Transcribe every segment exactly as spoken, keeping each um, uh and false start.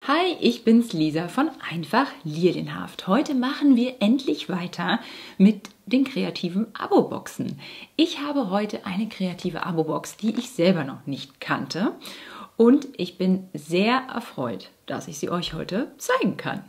Hi, ich bin's Lisa von Einfach Lilienhaft. Heute machen wir endlich weiter mit den kreativen Abo-Boxen. Ich habe heute eine kreative Abo-Box, die ich selber noch nicht kannte und ich bin sehr erfreut, dass ich sie euch heute zeigen kann.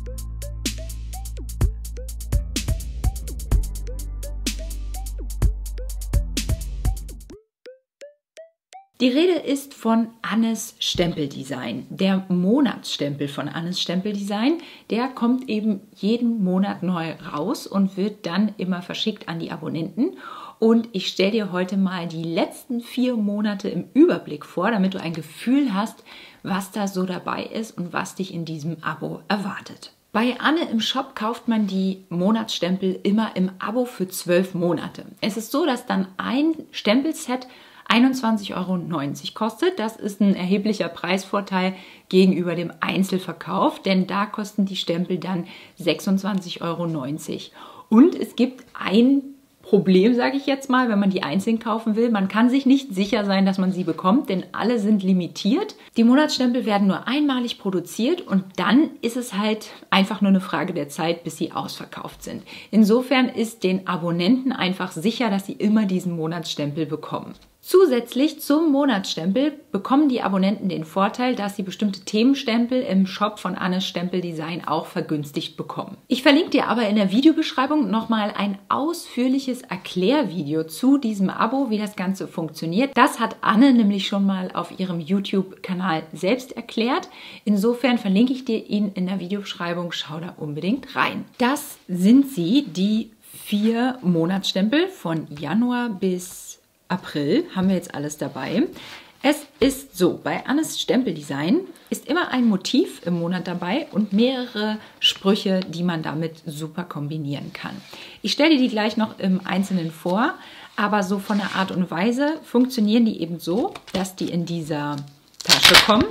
Die Rede ist von Annes Stempeldesign. Der Monatsstempel von Annes Stempeldesign, der kommt eben jeden Monat neu raus und wird dann immer verschickt an die Abonnenten. Und ich stelle dir heute mal die letzten vier Monate im Überblick vor, damit du ein Gefühl hast, was da so dabei ist und was dich in diesem Abo erwartet. Bei Anne im Shop kauft man die Monatsstempel immer im Abo für zwölf Monate. Es ist so, dass dann ein Stempelset einundzwanzig Euro neunzig kostet. Das ist ein erheblicher Preisvorteil gegenüber dem Einzelverkauf, denn da kosten die Stempel dann sechsundzwanzig Euro neunzig. Und es gibt ein Problem, sage ich jetzt mal, wenn man die einzeln kaufen will. Man kann sich nicht sicher sein, dass man sie bekommt, denn alle sind limitiert. Die Monatsstempel werden nur einmalig produziert und dann ist es halt einfach nur eine Frage der Zeit, bis sie ausverkauft sind. Insofern ist den Abonnenten einfach sicher, dass sie immer diesen Monatsstempel bekommen. Zusätzlich zum Monatsstempel bekommen die Abonnenten den Vorteil, dass sie bestimmte Themenstempel im Shop von Annes Stempeldesign auch vergünstigt bekommen. Ich verlinke dir aber in der Videobeschreibung nochmal ein ausführliches Erklärvideo zu diesem Abo, wie das Ganze funktioniert. Das hat Anne nämlich schon mal auf ihrem YouTube-Kanal selbst erklärt. Insofern verlinke ich dir ihn in der Videobeschreibung. Schau da unbedingt rein. Das sind sie, die vier Monatsstempel von Januar bis April haben wir jetzt alles dabei. Es ist so, bei Annes Stempeldesign ist immer ein Motiv im Monat dabei und mehrere Sprüche, die man damit super kombinieren kann. Ich stelle dir die gleich noch im Einzelnen vor, aber so von der Art und Weise funktionieren die eben so, dass die in dieser Tasche kommen.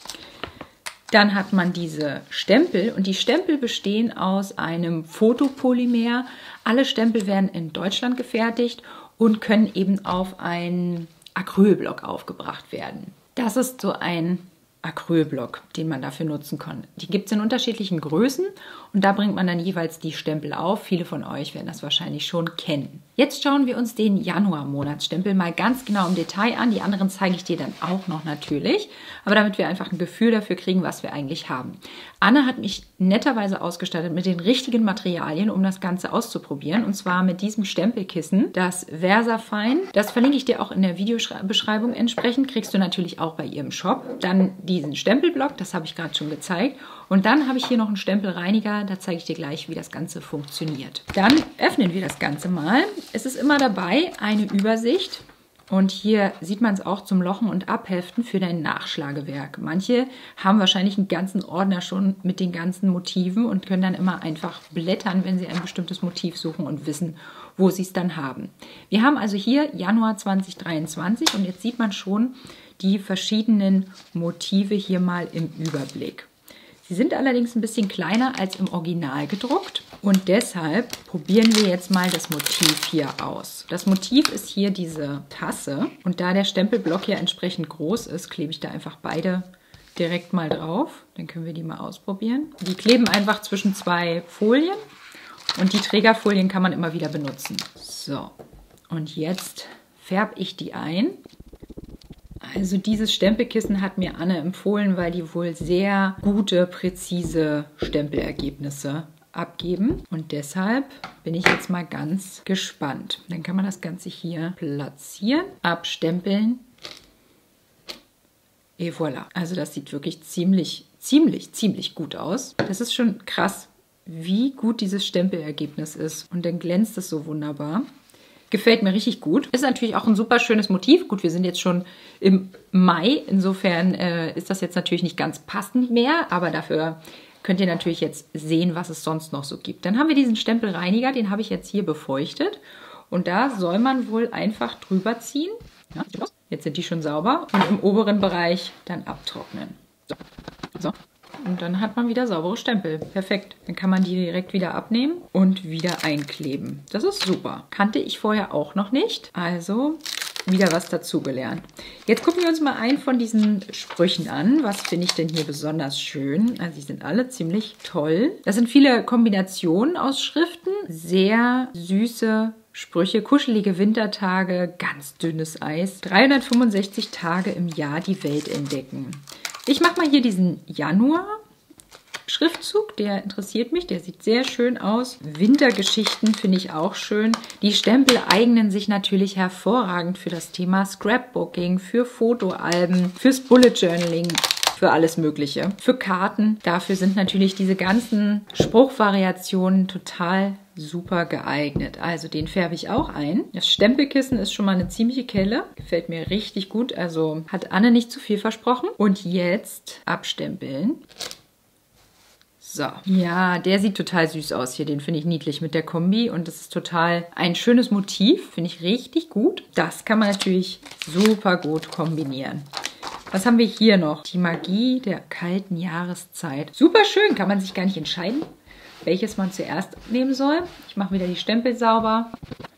Dann hat man diese Stempel und die Stempel bestehen aus einem Fotopolymer. Alle Stempel werden in Deutschland gefertigt und können eben auf einen Acrylblock aufgebracht werden. Das ist so ein Acrylblock, den man dafür nutzen kann. Die gibt es in unterschiedlichen Größen und da bringt man dann jeweils die Stempel auf. Viele von euch werden das wahrscheinlich schon kennen. Jetzt schauen wir uns den Januar-Monatsstempel mal ganz genau im Detail an. Die anderen zeige ich dir dann auch noch natürlich, aber damit wir einfach ein Gefühl dafür kriegen, was wir eigentlich haben. Anne hat mich netterweise ausgestattet mit den richtigen Materialien, um das Ganze auszuprobieren, und zwar mit diesem Stempelkissen, das Versafine. Das verlinke ich dir auch in der Videobeschreibung entsprechend, kriegst du natürlich auch bei ihrem Shop. Dann diesen Stempelblock, das habe ich gerade schon gezeigt. Und dann habe ich hier noch einen Stempelreiniger, da zeige ich dir gleich, wie das Ganze funktioniert. Dann öffnen wir das Ganze mal. Es ist immer dabei eine Übersicht und hier sieht man es auch zum Lochen und Abheften für dein Nachschlagewerk. Manche haben wahrscheinlich einen ganzen Ordner schon mit den ganzen Motiven und können dann immer einfach blättern, wenn sie ein bestimmtes Motiv suchen und wissen, wo sie es dann haben. Wir haben also hier Januar zweitausenddreiundzwanzig und jetzt sieht man schon die verschiedenen Motive hier mal im Überblick. Sie sind allerdings ein bisschen kleiner als im Original gedruckt und deshalb probieren wir jetzt mal das Motiv hier aus. Das Motiv ist hier diese Tasse und da der Stempelblock ja entsprechend groß ist, klebe ich da einfach beide direkt mal drauf. Dann können wir die mal ausprobieren. Die kleben einfach zwischen zwei Folien und die Trägerfolien kann man immer wieder benutzen. So, und jetzt färbe ich die ein. Also dieses Stempelkissen hat mir Anne empfohlen, weil die wohl sehr gute, präzise Stempelergebnisse abgeben. Und deshalb bin ich jetzt mal ganz gespannt. Dann kann man das Ganze hier platzieren, abstempeln. Et voilà. Also das sieht wirklich ziemlich, ziemlich, ziemlich gut aus. Das ist schon krass, wie gut dieses Stempelergebnis ist. Und dann glänzt es so wunderbar. Gefällt mir richtig gut. Ist natürlich auch ein super schönes Motiv. Gut, wir sind jetzt schon im Mai. Insofern äh, ist das jetzt natürlich nicht ganz passend mehr. Aber dafür könnt ihr natürlich jetzt sehen, was es sonst noch so gibt. Dann haben wir diesen Stempelreiniger. Den habe ich jetzt hier befeuchtet. Und da soll man wohl einfach drüber ziehen. Ja, jetzt sind die schon sauber. Und im oberen Bereich dann abtrocknen. So. So. Und dann hat man wieder saubere Stempel. Perfekt. Dann kann man die direkt wieder abnehmen und wieder einkleben. Das ist super. Kannte ich vorher auch noch nicht. Also wieder was dazugelernt. Jetzt gucken wir uns mal einen von diesen Sprüchen an. Was finde ich denn hier besonders schön? Also die sind alle ziemlich toll. Das sind viele Kombinationen aus Schriften. Sehr süße Sprüche, kuschelige Wintertage, ganz dünnes Eis. dreihundertfünfundsechzig Tage im Jahr die Welt entdecken. Ich mache mal hier diesen Januar. Schriftzug, der interessiert mich, der sieht sehr schön aus. Wintergeschichten finde ich auch schön. Die Stempel eignen sich natürlich hervorragend für das Thema Scrapbooking, für Fotoalben, fürs Bullet Journaling, für alles Mögliche. Für Karten, dafür sind natürlich diese ganzen Spruchvariationen total super geeignet. Also den färbe ich auch ein. Das Stempelkissen ist schon mal eine ziemliche Kelle. Gefällt mir richtig gut, also hat Anne nicht zu viel versprochen. Und jetzt abstempeln. So, ja, der sieht total süß aus hier. Den finde ich niedlich mit der Kombi und das ist total ein schönes Motiv. Finde ich richtig gut. Das kann man natürlich super gut kombinieren. Was haben wir hier noch? Die Magie der kalten Jahreszeit. Super schön, kann man sich gar nicht entscheiden, welches man zuerst nehmen soll. Ich mache wieder die Stempel sauber.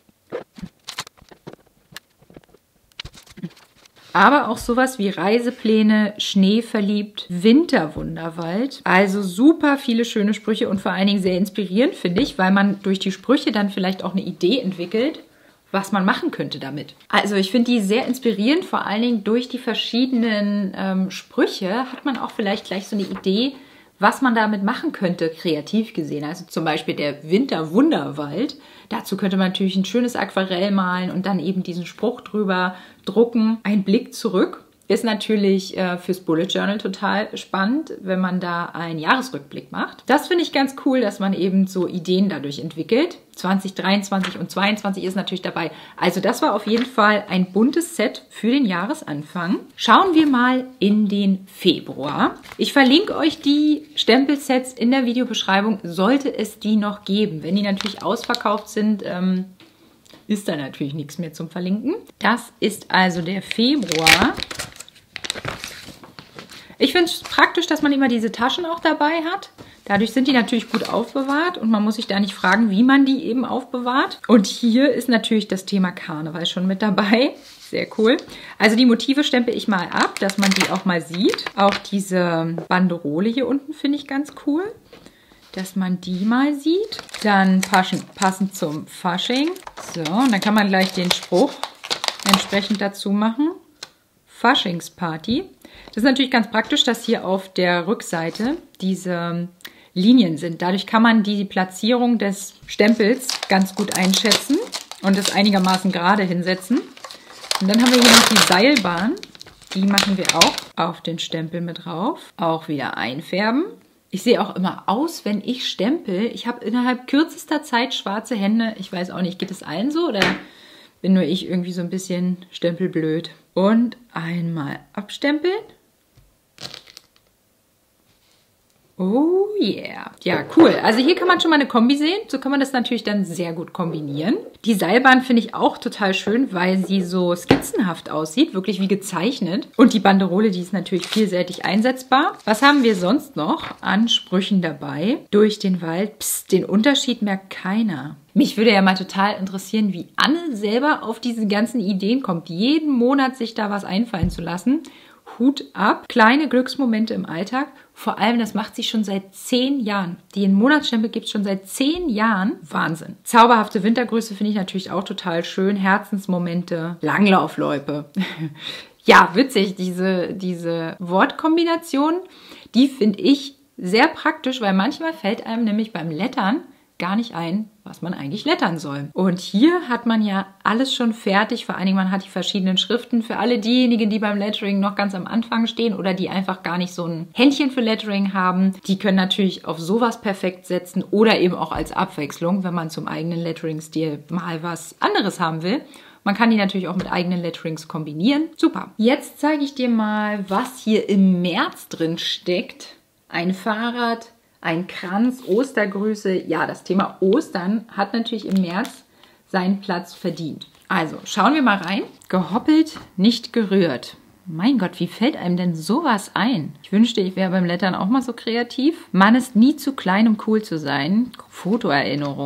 Aber auch sowas wie Reisepläne, Schneeverliebt, Winterwunderwald. Also super viele schöne Sprüche und vor allen Dingen sehr inspirierend, finde ich, weil man durch die Sprüche dann vielleicht auch eine Idee entwickelt, was man machen könnte damit. Also ich finde die sehr inspirierend, vor allen Dingen durch die verschiedenen ähm, Sprüche hat man auch vielleicht gleich so eine Idee, was man damit machen könnte, kreativ gesehen. Also zum Beispiel der Winterwunderwald. Dazu könnte man natürlich ein schönes Aquarell malen und dann eben diesen Spruch drüber drucken. Ein Blick zurück ist natürlich äh, fürs Bullet Journal total spannend, wenn man da einen Jahresrückblick macht. Das finde ich ganz cool, dass man eben so Ideen dadurch entwickelt. zwanzig dreiundzwanzig und zweiundzwanzig ist natürlich dabei. Also das war auf jeden Fall ein buntes Set für den Jahresanfang. Schauen wir mal in den Februar. Ich verlinke euch die Stempelsets in der Videobeschreibung, sollte es die noch geben. Wenn die natürlich ausverkauft sind, ähm, ist da natürlich nichts mehr zum Verlinken. Das ist also der Februar. Ich finde es praktisch, dass man immer diese Taschen auch dabei hat. Dadurch sind die natürlich gut aufbewahrt und man muss sich da nicht fragen, wie man die eben aufbewahrt. Und hier ist natürlich das Thema Karneval schon mit dabei. Sehr cool. Also die Motive stempel ich mal ab, dass man die auch mal sieht. Auch diese Banderole hier unten finde ich ganz cool, dass man die mal sieht. Dann passen, passend zum Fasching. So, und dann kann man gleich den Spruch entsprechend dazu machen. Faschingsparty. Das ist natürlich ganz praktisch, dass hier auf der Rückseite diese Linien sind. Dadurch kann man die Platzierung des Stempels ganz gut einschätzen und es einigermaßen gerade hinsetzen. Und dann haben wir hier noch die Seilbahn. Die machen wir auch auf den Stempel mit drauf. Auch wieder einfärben. Ich sehe auch immer aus, wenn ich stempel. Ich habe innerhalb kürzester Zeit schwarze Hände. Ich weiß auch nicht, geht es allen so oder bin nur ich irgendwie so ein bisschen stempelblöd? Und einmal abstempeln. Oh yeah. Ja, cool. Also hier kann man schon mal eine Kombi sehen. So kann man das natürlich dann sehr gut kombinieren. Die Seilbahn finde ich auch total schön, weil sie so skizzenhaft aussieht. Wirklich wie gezeichnet. Und die Banderole, die ist natürlich vielseitig einsetzbar. Was haben wir sonst noch an Sprüchen dabei? Durch den Wald. Psst, den Unterschied merkt keiner. Mich würde ja mal total interessieren, wie Anne selber auf diese ganzen Ideen kommt. Jeden Monat sich da was einfallen zu lassen. Hut ab. Kleine Glücksmomente im Alltag. Vor allem, das macht sie schon seit zehn Jahren. Den Monatsstempel gibt es schon seit zehn Jahren. Wahnsinn. Zauberhafte Wintergrüße finde ich natürlich auch total schön. Herzensmomente, Langlaufloipe. Ja, witzig, diese, diese Wortkombination, die finde ich sehr praktisch, weil manchmal fällt einem nämlich beim Lettern gar nicht ein, was man eigentlich lettern soll. Und hier hat man ja alles schon fertig. Vor allen Dingen, man hat die verschiedenen Schriften für alle diejenigen, die beim Lettering noch ganz am Anfang stehen oder die einfach gar nicht so ein Händchen für Lettering haben. Die können natürlich auf sowas perfekt setzen oder eben auch als Abwechslung, wenn man zum eigenen Lettering-Stil mal was anderes haben will. Man kann die natürlich auch mit eigenen Letterings kombinieren. Super. Jetzt zeige ich dir mal, was hier im März drin steckt. Ein Fahrrad, ein Kranz, Ostergrüße. Ja, das Thema Ostern hat natürlich im März seinen Platz verdient. Also, schauen wir mal rein. Gehoppelt, nicht gerührt. Mein Gott, wie fällt einem denn sowas ein? Ich wünschte, ich wäre beim Lettern auch mal so kreativ. Man ist nie zu klein, um cool zu sein. Fotoerinnerungen.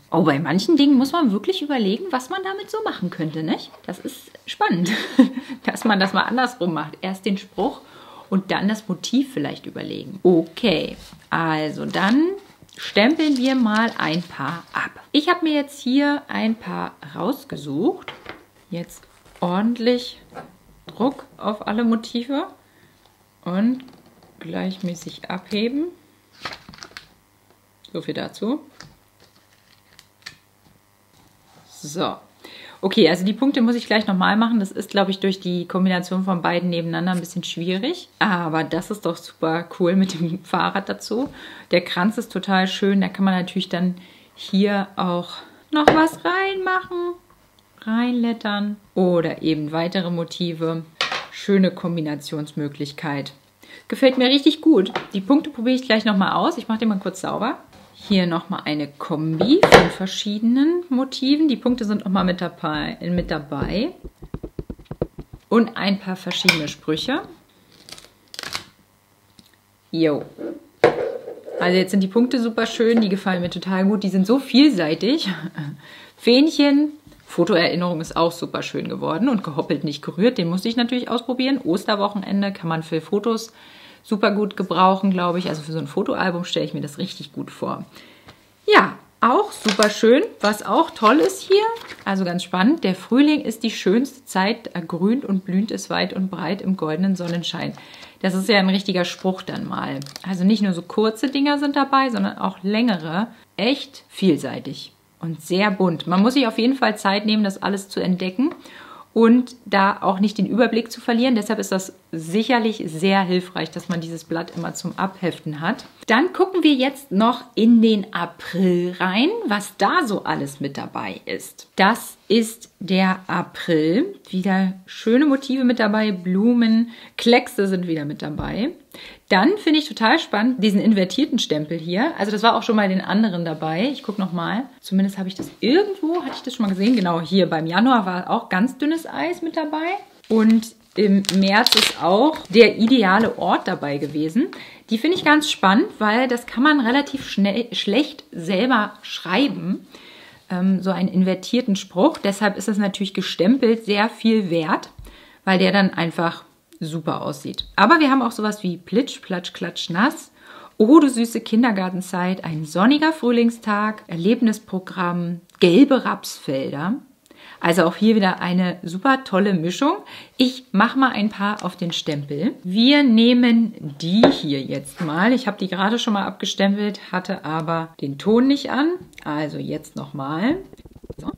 Oh, bei manchen Dingen muss man wirklich überlegen, was man damit so machen könnte, nicht? Das ist spannend, dass man das mal andersrum macht. Erst den Spruch und dann das Motiv vielleicht überlegen. Okay, also dann stempeln wir mal ein paar ab. Ich habe mir jetzt hier ein paar rausgesucht. Jetzt ordentlich Druck auf alle Motive und gleichmäßig abheben. So viel dazu. So, okay, also die Punkte muss ich gleich nochmal machen. Das ist, glaube ich, durch die Kombination von beiden nebeneinander ein bisschen schwierig. Aber das ist doch super cool mit dem Fahrrad dazu. Der Kranz ist total schön. Da kann man natürlich dann hier auch noch was reinmachen, reinlettern oder eben weitere Motive. Schöne Kombinationsmöglichkeit. Gefällt mir richtig gut. Die Punkte probiere ich gleich nochmal aus. Ich mache die mal kurz sauber. Hier nochmal eine Kombi von verschiedenen Motiven. Die Punkte sind nochmal mit dabei, mit dabei. Und ein paar verschiedene Sprüche. Jo. Also jetzt sind die Punkte super schön. Die gefallen mir total gut. Die sind so vielseitig. Fähnchen. Fotoerinnerung ist auch super schön geworden und gehoppelt, nicht gerührt. Den musste ich natürlich ausprobieren. Osterwochenende kann man für Fotos super gut gebrauchen, glaube ich. Also für so ein Fotoalbum stelle ich mir das richtig gut vor. Ja, auch super schön. Was auch toll ist hier, also ganz spannend, der Frühling ist die schönste Zeit, ergrünt und blüht es weit und breit im goldenen Sonnenschein. Das ist ja ein richtiger Spruch dann mal. Also nicht nur so kurze Dinger sind dabei, sondern auch längere. Echt vielseitig und sehr bunt. Man muss sich auf jeden Fall Zeit nehmen, das alles zu entdecken und da auch nicht den Überblick zu verlieren. Deshalb ist das sicherlich sehr hilfreich, dass man dieses Blatt immer zum Abheften hat. Dann gucken wir jetzt noch in den April rein, was da so alles mit dabei ist. Das ist der April. Wieder schöne Motive mit dabei, Blumen, Kleckse sind wieder mit dabei. Dann finde ich total spannend diesen invertierten Stempel hier. Also das war auch schon mal den anderen dabei. Ich gucke nochmal. Zumindest habe ich das irgendwo, hatte ich das schon mal gesehen. Genau, hier beim Januar war auch ganz dünnes Eis mit dabei. Und im März ist auch der ideale Ort dabei gewesen. Die finde ich ganz spannend, weil das kann man relativ schnell, schlecht selber schreiben. Ähm, so einen invertierten Spruch. Deshalb ist es natürlich gestempelt sehr viel wert, weil der dann einfach super aussieht. Aber wir haben auch sowas wie Plitsch, Platsch, Klatsch, Nass. Oh, du süße Kindergartenzeit, ein sonniger Frühlingstag, Erlebnisprogramm, gelbe Rapsfelder. Also auch hier wieder eine super tolle Mischung. Ich mache mal ein paar auf den Stempel. Wir nehmen die hier jetzt mal. Ich habe die gerade schon mal abgestempelt, hatte aber den Ton nicht an. Also jetzt nochmal. So.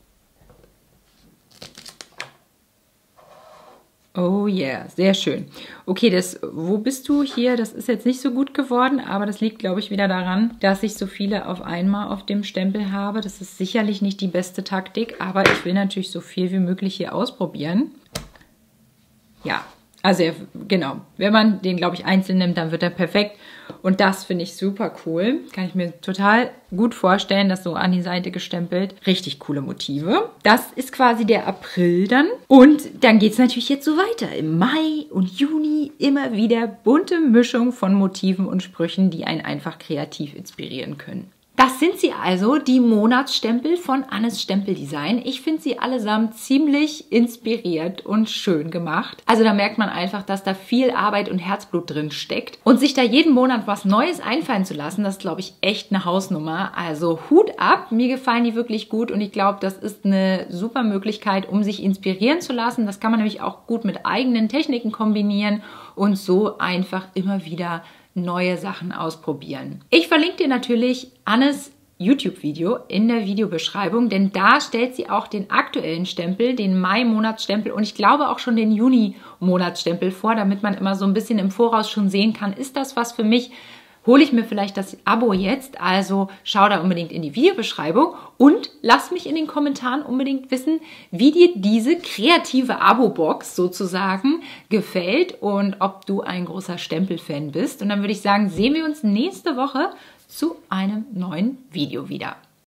Oh yeah, sehr schön. Okay, das, wo bist du hier? Das ist jetzt nicht so gut geworden, aber das liegt, glaube ich, wieder daran, dass ich so viele auf einmal auf dem Stempel habe. Das ist sicherlich nicht die beste Taktik, aber ich will natürlich so viel wie möglich hier ausprobieren. Ja, also genau, wenn man den, glaube ich, einzeln nimmt, dann wird er perfekt. Und das finde ich super cool. Kann ich mir total gut vorstellen, das so an die Seite gestempelt. Richtig coole Motive. Das ist quasi der April dann. Und dann geht es natürlich jetzt so weiter. Im Mai und Juni immer wieder bunte Mischung von Motiven und Sprüchen, die einen einfach kreativ inspirieren können. Das sind sie also, die Monatsstempel von Annes Stempeldesign. Ich finde sie allesamt ziemlich inspiriert und schön gemacht. Also da merkt man einfach, dass da viel Arbeit und Herzblut drin steckt. Und sich da jeden Monat was Neues einfallen zu lassen, das ist, glaube ich, echt eine Hausnummer. Also Hut ab, mir gefallen die wirklich gut und ich glaube, das ist eine super Möglichkeit, um sich inspirieren zu lassen. Das kann man nämlich auch gut mit eigenen Techniken kombinieren und so einfach immer wieder neue Sachen ausprobieren. Ich verlinke dir natürlich Annes YouTube-Video in der Videobeschreibung, denn da stellt sie auch den aktuellen Stempel, den Mai-Monatsstempel und ich glaube auch schon den Juni-Monatsstempel vor, damit man immer so ein bisschen im Voraus schon sehen kann, ist das was für mich? Hole ich mir vielleicht das Abo jetzt, also schau da unbedingt in die Videobeschreibung und lass mich in den Kommentaren unbedingt wissen, wie dir diese kreative Abo-Box sozusagen gefällt und ob du ein großer Stempel-Fan bist. Und dann würde ich sagen, sehen wir uns nächste Woche zu einem neuen Video wieder.